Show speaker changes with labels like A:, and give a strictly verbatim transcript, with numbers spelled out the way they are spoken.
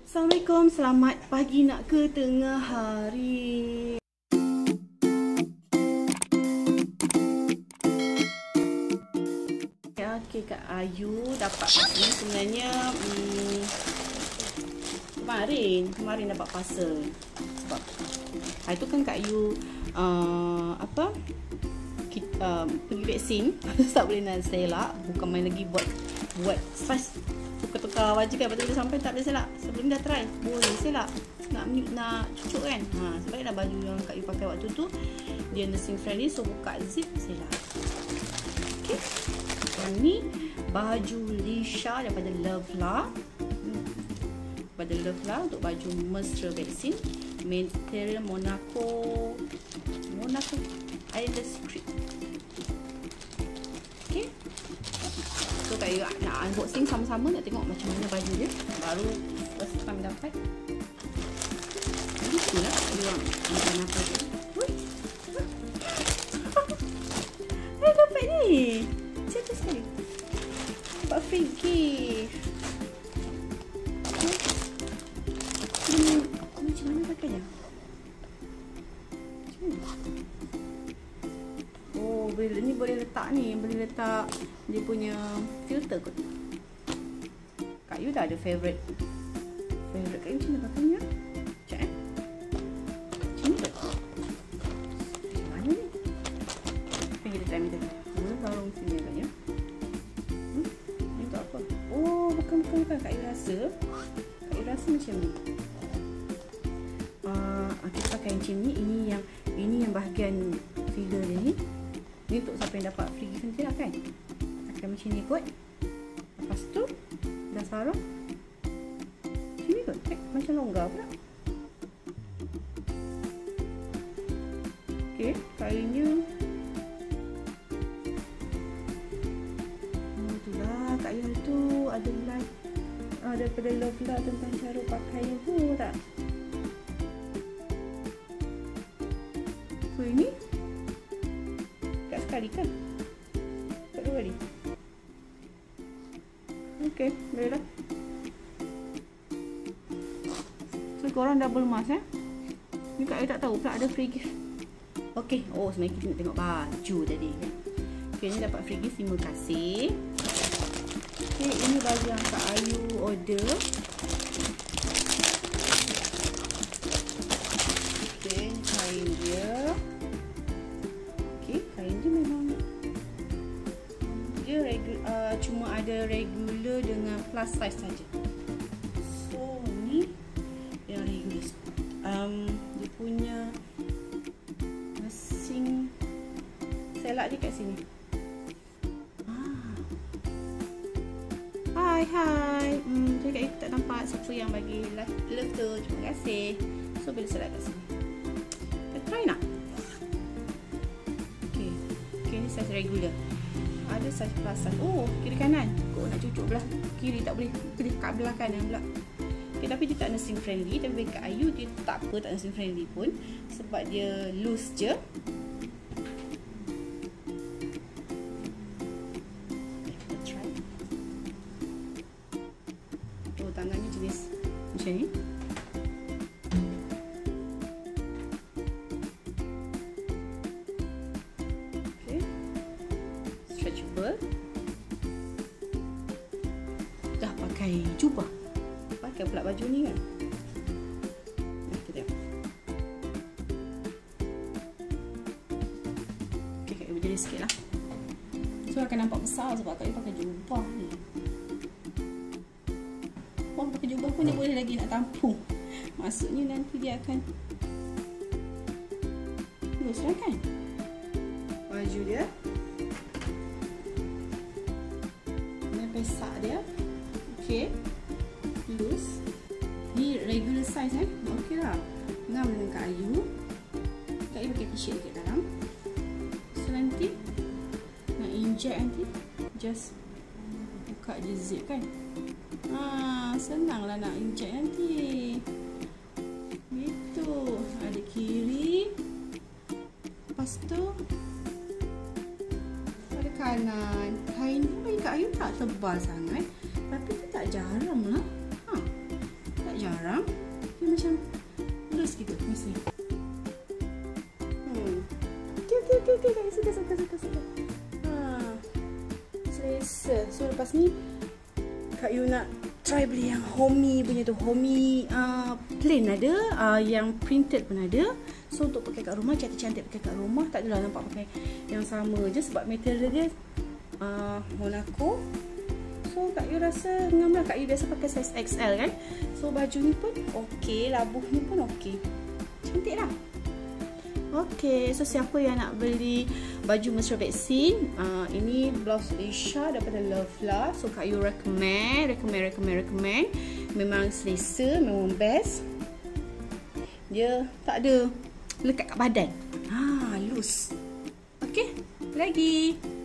A: Assalamualaikum, selamat pagi nak ke tengah hari. Okey, Kak Ayu dapat ni sebenarnya hmm, kemarin, kemarin dapat parcel. Sebab hari tu kan Kak Ayu uh, apa? Kita, uh, pergi vaksin. Tak boleh nak selak, bukan main lagi buat buat slice tukar-tukar baju kan. Lepas tu sampai tak boleh selak. Sebelum dah try, boleh selak. Nak nak cucuk kan. Ha, sebaiknya baju yang Kak Ayu pakai waktu tu dia nursing friendly, so buka zip selak. Okey. Yang ni baju Lisha daripada Lovela. Daripada Lovela untuk baju menstrual vaksin. Material Monaco Monaco Island Secret. Okey. So Kak Ayu nak unboxing sama-sama, nak tengok macam mana baju dia. Baru first time dapat. Itulah Kak Ayu nak nampak dia. Hai, dapat ni. Cantik sekali. Dapat free gift. Ini macam mana pakainya? Oh, boleh, ni boleh letak ni, boleh letak dia punya filter kot. Kak Ayu dah ada favourite. Favourite Kak Ayu macam mana pakainya? Sekejap eh. Macam ni kot. Mana ni? Pergi dia time dia. Mana sarung sini agaknya? Hmm? Ni untuk apa? Oh, bukan, bukan, bukan. Kak Ayu rasa. Kak Ayu rasa macam ni. Uh, kita pakai macam ni. Ini yang ini yang bahagian figure dia ni. Ni untuk siapa yang dapat free gift nanti lah kan. Pakai macam ni kot. Lepas tu dah sarung macam ni kot. Eh, macam longgar pula. Ok, kainnya oh, itulah Kak Ayu tu ada live uh, daripada Lovela tentang cara pakaian tu tak. So ini tak sekali kan? Tak dua kali. Okey, boleh dah. So korang double mask eh. Ni Kak Ayu tak tahu pula ada free gift. Okey, oh sebenarnya kita nak tengok baju tadi kan. Okey, ni dapat free gift, terima kasih. Okey, ini baju yang Kak Ayu order. Okey, kain dia. Kain dia memang dia regu, uh, cuma ada regular dengan plus size saja. So ni yang regular. Um, dia punya mesin selak dia kat sini. Ah. Hai hai. Hmm, jadi Kak Ayu tak nampak siapa yang bagi love tu. Terima kasih. So boleh selak kat sini. Kita try nak? Size regular. Ada size plus size. Oh, kiri kanan. Kok nak cucuk belah kiri tak boleh. Kiri kat belah kanan pula. Okay, tapi dia tak nursing friendly. Tapi bagi Kak Ayu dia tak apa, tak nursing friendly pun. Sebab dia loose je. Okay, kita try. Oh, tangannya jenis macam ni. Stretchable. Dah pakai jubah. Pakai pula baju ni kan. Nah, kita tengok. Okay, Kak Ayu berdiri sikit lah. So akan nampak besar sebab Kak Ayu pakai jubah ni. Wah, pakai jubah pun dia boleh lagi nak tampung. Maksudnya nanti dia akan loose lah kan. Baju dia. Pesak dia. Okey. Loose. Ni regular size eh. Okey lah. Ngam dengan Kak Ayu. Kak Ayu pakai t-shirt dekat dalam. So nanti nak inject nanti just buka je zip kan. Ha, senanglah nak inject nanti. Gitu. Ada kiri. Lepas tu ada kanan. Kain ni bagi Kak Ayu tak tebal sangat, tapi dia tak jarang lah. Ha. Tak jarang. Dia macam loose gitu. Mesti. Hmm. Okay, okay, okay, okay. Suka, suka, suka, suka. Ha. Selesa. So, lepas ni, Kak Yu nak try beli yang Homi punya tu. Homi uh, plain ada, uh, yang printed pun ada. So untuk pakai kat rumah, cantik-cantik pakai kat rumah. Tak adalah nampak pakai yang sama je sebab material dia uh, Monaco. So Kak Yu rasa ngam lah. Kak Yu biasa pakai size X L kan. So baju ni pun okey, labuh ni pun okey. Cantik lah. Okey, so siapa yang nak beli baju menstrual vaccine, uh, ini blouse Isha daripada Lovelah. So Kak Yu recommend, recommend, recommend, recommend. Memang selesa, memang best. Dia tak ada lekat kat badan. Ha, loose. Okey, lagi.